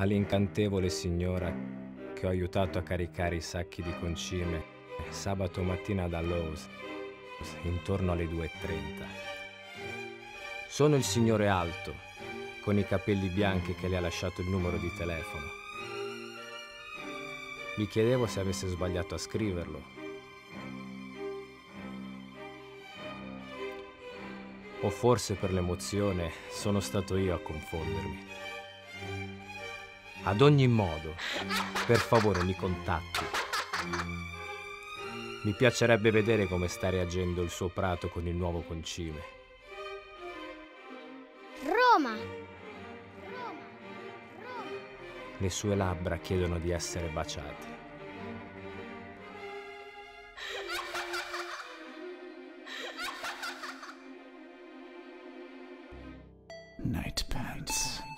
all'incantevole signora che ho aiutato a caricare i sacchi di concime sabato mattina da Lowe's intorno alle 2:30. Sono il signore alto, con i capelli bianchi che le ha lasciato il numero di telefono. Mi chiedevo se avesse sbagliato a scriverlo. O forse per l'emozione sono stato io a confondermi. Ad ogni modo, per favore mi contatti. Mi piacerebbe vedere come sta reagendo il suo prato con il nuovo concime. Roma! Le sue labbra chiedono di essere baciate. Night Pants.